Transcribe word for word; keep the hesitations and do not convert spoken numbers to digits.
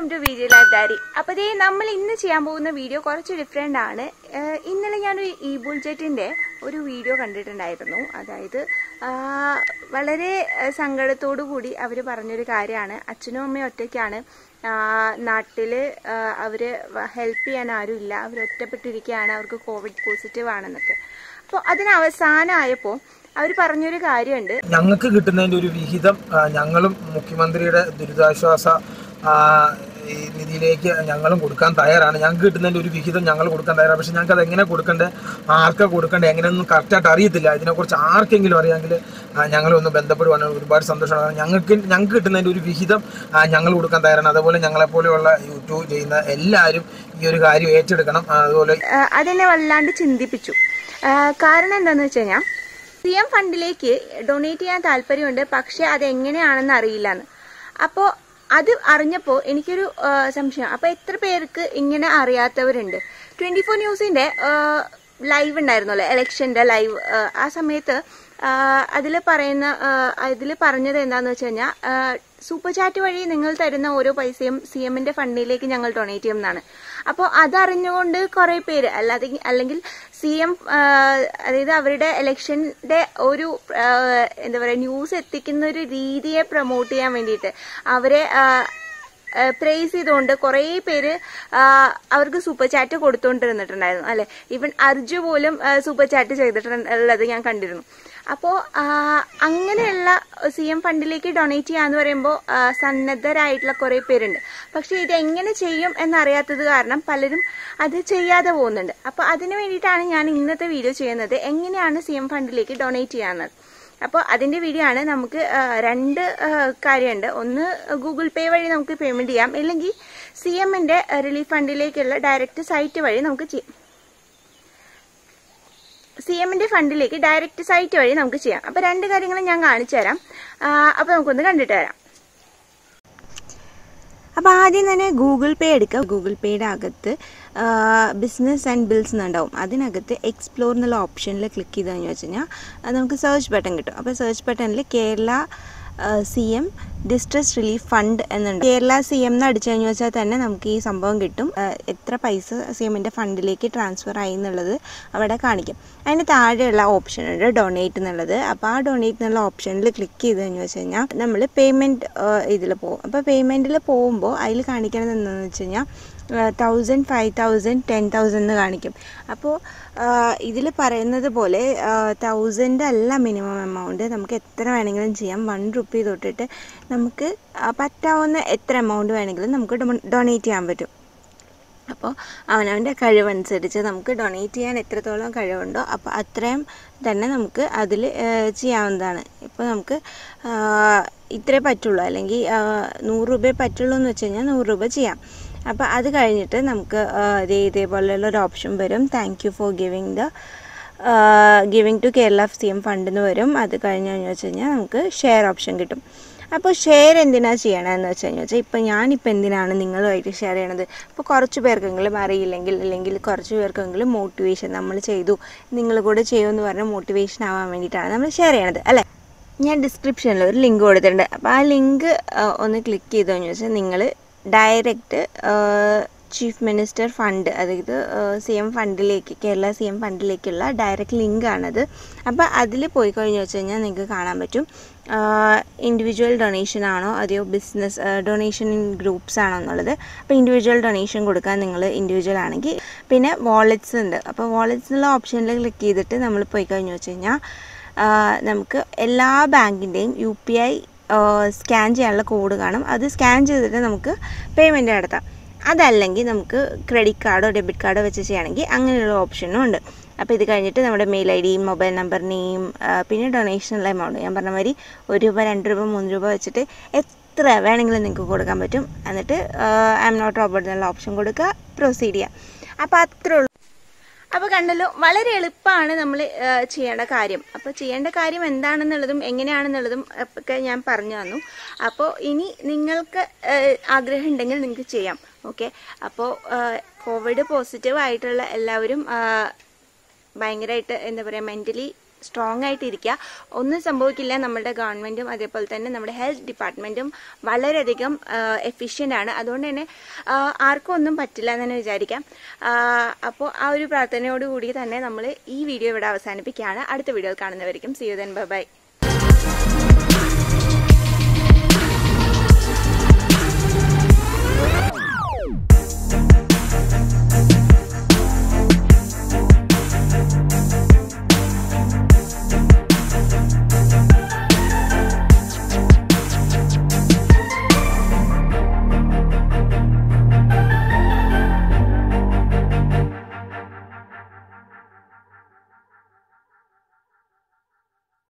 Welcome to video life diary. അപ്പോൾ ദേ നമ്മൾ ഇന്ന് ചെയ്യാൻ പോകുന്ന വീഡിയോ കുറച്ച് ഡിഫറെൻ്റ് ആണ്. ഇന്നലെ ഞാനൊരു ഇ ബുൾജെറ്റിൻ്റെ ഒരു വീഡിയോ കണ്ടിട്ടുണ്ടായിരുന്നു. അതായത് വളരെ സങ്കടത്തോടു കൂടി അവർ പറഞ്ഞൊരു കാര്യമാണ്, അച്ഛനും അമ്മയും ഒറ്റയ്ക്കാണ്, നാട്ടിൽ അവർ ഹെൽപ്പ് ചെയ്യാൻ ആരുമില്ല, അവർ ഒറ്റപ്പെട്ടിരിക്കുകയാണ്, അവർക്ക് കോവിഡ് പോസിറ്റീവ് ആണെന്നൊക്കെ. അപ്പോൾ അതിന് അവസാനമായപ്പോൾ അവർ പറഞ്ഞൊരു കാര്യമുണ്ട്, ഞങ്ങൾക്ക് കിട്ടുന്നതിൻ്റെ ഒരു വിഹിതം ഞങ്ങളും മുഖ്യമന്ത്രിയുടെ ദുരിതാശ്വാസ നിധിയിലേക്ക് ഞങ്ങളും കൊടുക്കാൻ തയ്യാറാണ്. ഞങ്ങൾക്ക് കിട്ടുന്നതിൻ്റെ ഒരു വിഹിതം ഞങ്ങൾ കൊടുക്കാൻ തയ്യാറാണ്. പക്ഷെ ഞങ്ങൾക്ക് അത് എങ്ങനെ കൊടുക്കേണ്ടത്, ആർക്കാ കൊടുക്കേണ്ടത്, എങ്ങനെയൊന്നും കറക്റ്റായിട്ട് അറിയത്തില്ല. ഇതിനെക്കുറിച്ച് ആർക്കെങ്കിലും അറിയാമെങ്കിൽ ഞങ്ങളൊന്ന് ബന്ധപ്പെടുവാണ്. ഒരുപാട് സന്തോഷമാണ്. ഞങ്ങൾക്ക് ഞങ്ങൾക്ക് കിട്ടുന്നതിൻ്റെ ഒരു വിഹിതം ഞങ്ങൾ കൊടുക്കാൻ തയ്യാറാണ്. അതുപോലെ ഞങ്ങളെപ്പോലെയുള്ള യൂട്യൂബ് ചെയ്യുന്ന എല്ലാവരും ഈ ഒരു കാര്യം ഏറ്റെടുക്കണം. അതുപോലെ അതെന്നെ വല്ലാണ്ട് ചിന്തിപ്പിച്ചു. കാരണം എന്താണെന്ന് വെച്ച് കഴിഞ്ഞാൽ സി എം ഫണ്ടിലേക്ക് ഡൊണേറ്റ് ചെയ്യാൻ താല്പര്യമുണ്ട്, പക്ഷെ അതെങ്ങനെയാണെന്ന് അറിയില്ലെന്ന്. അപ്പോൾ അത് അറിഞ്ഞപ്പോൾ എനിക്കൊരു സംശയം, അപ്പോൾ എത്ര പേർക്ക് ഇങ്ങനെ അറിയാത്തവരുണ്ട്? ട്വൻറ്റി ഫോർ ന്യൂസിൻ്റെ ലൈവ് ഉണ്ടായിരുന്നല്ലോ, ഇലക്ഷൻ്റെ ലൈവ്. ആ സമയത്ത് അതിൽ പറയുന്ന അതിൽ പറഞ്ഞത് എന്താണെന്ന് വെച്ച് കഴിഞ്ഞാൽ സൂപ്പർ ചാറ്റ് വഴി നിങ്ങൾ തരുന്ന ഓരോ പൈസയും സി എമ്മിൻ്റെ ഫണ്ടിലേക്ക് ഞങ്ങൾ ഡൊണേറ്റ് ചെയ്യുന്നതാണ്. അപ്പോൾ അതറിഞ്ഞുകൊണ്ട് കുറേ പേര് അല്ലാതെ അല്ലെങ്കിൽ സി എം അതായത് അവരുടെ ഇലക്ഷൻ്റെ ഒരു എന്താ പറയുക ന്യൂസ് എത്തിക്കുന്ന ഒരു രീതിയെ പ്രൊമോട്ട് ചെയ്യാൻ വേണ്ടിയിട്ട് അവരെ പ്രൈസ് ചെയ്തുകൊണ്ട് കുറേ പേര് അവർക്ക് സൂപ്പർ ചാറ്റ് കൊടുത്തുകൊണ്ടിരുന്നിട്ടുണ്ടായിരുന്നു അല്ലെ. ഈവൻ അർജു പോലും സൂപ്പർ ചാറ്റ് ചെയ്തിട്ടുള്ളത് ഞാൻ കണ്ടിരുന്നു. അപ്പോൾ അങ്ങനെയുള്ള സി എം ഫണ്ടിലേക്ക് ഡൊണേറ്റ് ചെയ്യാന്ന് പറയുമ്പോൾ സന്നദ്ധരായിട്ടുള്ള കുറേ പേരുണ്ട്. പക്ഷെ ഇതെങ്ങനെ ചെയ്യും എന്നറിയാത്തത് കാരണം പലരും അത് ചെയ്യാതെ പോകുന്നുണ്ട്. അപ്പോൾ അതിന് വേണ്ടിയിട്ടാണ് ഞാൻ ഇന്നത്തെ വീഡിയോ ചെയ്യുന്നത്, എങ്ങനെയാണ് സി എം ഫണ്ടിലേക്ക് ഡൊണേറ്റ് ചെയ്യാവുന്നത്. അപ്പോൾ അതിൻ്റെ വീഡിയോ ആണ്. നമുക്ക് രണ്ട് കാര്യമുണ്ട്. ഒന്ന്, ഗൂഗിൾ പേ വഴി നമുക്ക് പേയ്മെൻറ്റ് ചെയ്യാം, ഇല്ലെങ്കിൽ സി എമ്മിൻ്റെ റിലീഫ് ഫണ്ടിലേക്കുള്ള ഡയറക്റ്റ് സൈറ്റ് വഴി നമുക്ക് ചെയ്യാം. സി എമ്മിൻ്റെ ഫണ്ടിലേക്ക് ഡയറക്റ്റ് സൈറ്റ് വഴി നമുക്ക് ചെയ്യാം. അപ്പോൾ രണ്ട് കാര്യങ്ങളും ഞാൻ കാണിച്ചു തരാം. അപ്പോൾ നമുക്കൊന്ന് കണ്ടിട്ട് വരാം. അപ്പോൾ ആദ്യം തന്നെ ഗൂഗിൾ പേ എടുക്കുക. ഗൂഗിൾ പേയുടെ അകത്ത് ബിസിനസ് ആൻഡ് ബിൽസ് എന്നുണ്ടാവും. അതിനകത്ത് എക്സ്പ്ലോർ എന്നുള്ള ഓപ്ഷനിൽ ക്ലിക്ക് ചെയ്തെന്ന് വെച്ച് കഴിഞ്ഞാൽ നമുക്ക് സെർച്ച് ബട്ടൺ കിട്ടും. അപ്പോൾ സെർച്ച് ബട്ടണിൽ Kerala C M distress relief fund എന്നുണ്ട്. കേരള സി എം എന്ന് അടിച്ചു കഴിഞ്ഞു വെച്ചാൽ തന്നെ നമുക്ക് ഈ സംഭവം കിട്ടും. എത്ര പൈസ സി എമ്മിൻ്റെ ഫണ്ടിലേക്ക് ട്രാൻസ്ഫർ ആയി എന്നുള്ളത് അവിടെ കാണിക്കും. അതിന് താഴെയുള്ള ഓപ്ഷൻ ഉണ്ട് ഡൊണേറ്റ് എന്നുള്ളത്. അപ്പോൾ ആ ഡൊണേറ്റ് എന്നുള്ള ഓപ്ഷനിൽ ക്ലിക്ക് ചെയ്ത് കഴിഞ്ഞു വെച്ച് കഴിഞ്ഞാൽ നമ്മൾ പേയ്മെൻറ്റ് ഇതിൽ പോകും. അപ്പോൾ പേയ്മെൻറ്റിൽ പോകുമ്പോൾ അതിൽ കാണിക്കണത് എന്താണെന്ന് വെച്ച് കഴിഞ്ഞാൽ thousand five thousand ten thousand എന്ന് കാണിക്കും. അപ്പോൾ ഇതിൽ പറയുന്നത് പോലെ തൗസൻഡ് അല്ല മിനിമം എമൗണ്ട്, നമുക്ക് എത്ര വേണമെങ്കിലും ചെയ്യാം. വൺ റുപ്പി തൊട്ടിട്ട് നമുക്ക് പറ്റാവുന്ന എത്ര എമൗണ്ട് വേണമെങ്കിലും നമുക്ക് ഡൊണേറ്റ് ചെയ്യാൻ പറ്റും. അപ്പോൾ അവനവൻ്റെ കഴിവനുസരിച്ച് നമുക്ക് ഡൊണേറ്റ് ചെയ്യാൻ എത്രത്തോളം കഴിവുണ്ടോ അപ്പോൾ അത്രയും തന്നെ നമുക്ക് അതിൽ ചെയ്യാവുന്നതാണ്. ഇപ്പോൾ നമുക്ക് ഇത്രേ പറ്റുള്ളൂ, അല്ലെങ്കിൽ നൂറ് രൂപയെ പറ്റുള്ളൂ എന്ന് വെച്ച് കഴിഞ്ഞാൽ നൂറ് രൂപ ചെയ്യാം. അപ്പോൾ അത് കഴിഞ്ഞിട്ട് നമുക്ക് ഇതേ ഇതേപോലെയുള്ള ഒരു ഓപ്ഷൻ വരും, thank you for giving the giving to Kerala C M fund എന്ന് വരും. അത് കഴിഞ്ഞ് കഴിഞ്ഞ് വെച്ച് കഴിഞ്ഞാൽ നമുക്ക് ഷെയർ ഓപ്ഷൻ കിട്ടും. അപ്പോൾ ഷെയർ എന്തിനാണ് ചെയ്യണമെന്ന് വെച്ച് കഴിഞ്ഞാൽ വെച്ചാൽ ഇപ്പോൾ ഞാനിപ്പോൾ എന്തിനാണ് നിങ്ങളുമായിട്ട് ഷെയർ ചെയ്യണത്, ഇപ്പോൾ കുറച്ച് പേർക്കെങ്കിലും അറിയില്ലെങ്കിൽ അല്ലെങ്കിൽ കുറച്ച് പേർക്കെങ്കിലും മോട്ടിവേഷൻ നമ്മൾ ചെയ്തു നിങ്ങൾ കൂടെ ചെയ്യുമെന്ന് പറഞ്ഞാൽ മോട്ടിവേഷൻ ആവാൻ വേണ്ടിയിട്ടാണ് നമ്മൾ ഷെയർ ചെയ്യണത് അല്ലേ. ഞാൻ ഡിസ്ക്രിപ്ഷനിൽ ഒരു ലിങ്ക് കൊടുത്തിട്ടുണ്ട്. അപ്പോൾ ആ ലിങ്ക് ഒന്ന് ക്ലിക്ക് ചെയ്തതെന്ന് വെച്ചാൽ നിങ്ങൾ ഡയറക്റ്റ് ചീഫ് മിനിസ്റ്റർ ഫണ്ട്, അതായത് സി എം ഫണ്ടിലേക്ക് കേരള സി എം ഫണ്ടിലേക്കുള്ള ഡയറക്റ്റ് ലിങ്കാണത്. അപ്പോൾ അതിൽ പോയി കഴിഞ്ഞ് വെച്ച് കഴിഞ്ഞാൽ നിങ്ങൾക്ക് കാണാൻ പറ്റും ഇൻഡിവിജ്വൽ ഡൊണേഷൻ ആണോ അതെയോ ബിസിനസ് ഡൊണേഷൻ ഇൻ ഗ്രൂപ്പ്സ് ആണോ എന്നുള്ളത്. അപ്പോൾ ഇൻഡിവിജ്വൽ ഡൊണേഷൻ കൊടുക്കാൻ നിങ്ങൾ ഇൻഡിവിജ്വൽ ആണെങ്കിൽ, പിന്നെ വാളറ്റ്സ് ഉണ്ട്. അപ്പോൾ വാളറ്റ്സ് എന്നുള്ള ഓപ്ഷനിൽ ക്ലിക്ക് ചെയ്തിട്ട് നമ്മൾ പോയി കഴിഞ്ഞ് വെച്ച് കഴിഞ്ഞാൽ നമുക്ക് എല്ലാ ബാങ്കിൻ്റെയും യു പി ഐ സ്കാൻ ചെയ്യാനുള്ള കോഡ് കാണും. അത് സ്കാൻ ചെയ്തിട്ട് നമുക്ക് പേയ്മെൻറ്റ് നടത്താം. അതല്ലെങ്കിൽ നമുക്ക് ക്രെഡിറ്റ് കാർഡോ ഡെബിറ്റ് കാർഡോ വെച്ച് ചെയ്യുകയാണെങ്കിൽ അങ്ങനെയുള്ള ഓപ്ഷനും ഉണ്ട്. അപ്പോൾ ഇത് കഴിഞ്ഞിട്ട് നമ്മുടെ mail I D, mobile number, name, പിന്നെ ഡൊണേഷനുള്ള എമൗണ്ട് ഞാൻ പറഞ്ഞ മാതിരി ഒരു രൂപ രണ്ട് രൂപ മൂന്ന് രൂപ വെച്ചിട്ട് എത്ര വേണമെങ്കിലും നിങ്ങൾക്ക് കൊടുക്കാൻ പറ്റും. എന്നിട്ട് ഐ എം നോട്ട് റോബോട്ട് എന്നുള്ള ഓപ്ഷൻ കൊടുക്കുക, പ്രൊസീഡ് ചെയ്യുക. അപ്പോൾ അത്രേ ഉള്ളൂ. അപ്പോൾ കണ്ടല്ലോ, വളരെ എളുപ്പമാണ് നമ്മൾ ചെയ്യേണ്ട കാര്യം. അപ്പോൾ ചെയ്യേണ്ട കാര്യം എന്താണെന്നുള്ളതും എങ്ങനെയാണെന്നുള്ളതും ഒക്കെ ഞാൻ പറഞ്ഞു തന്നു. അപ്പോൾ ഇനി നിങ്ങൾക്ക് ആഗ്രഹം ഉണ്ടെങ്കിൽ നിങ്ങൾക്ക് ചെയ്യാം. ഓക്കെ, അപ്പോൾ കോവിഡ് പോസിറ്റീവ് ആയിട്ടുള്ള എല്ലാവരും ഭയങ്കരമായിട്ട് എന്താ പറയുക മെൻ്റലി സ്ട്രോങ് ആയിട്ടിരിക്കുക. ഒന്നും സംഭവിക്കില്ല. നമ്മുടെ ഗവൺമെൻറ്റും അതേപോലെ തന്നെ നമ്മുടെ ഹെൽത്ത് ഡിപ്പാർട്ട്മെൻറ്റും വളരെയധികം എഫിഷ്യൻ്റ് ആണ്. അതുകൊണ്ട് തന്നെ ആർക്കും ഒന്നും പറ്റില്ല എന്ന് തന്നെ വിചാരിക്കാം. അപ്പോൾ ആ ഒരു പ്രാർത്ഥനയോടുകൂടി തന്നെ നമ്മൾ ഈ വീഡിയോ ഇവിടെ അവസാനിപ്പിക്കുകയാണ്. അടുത്ത വീഡിയോയിൽ കാണുന്നവരിക്കും. See you then. Bye by.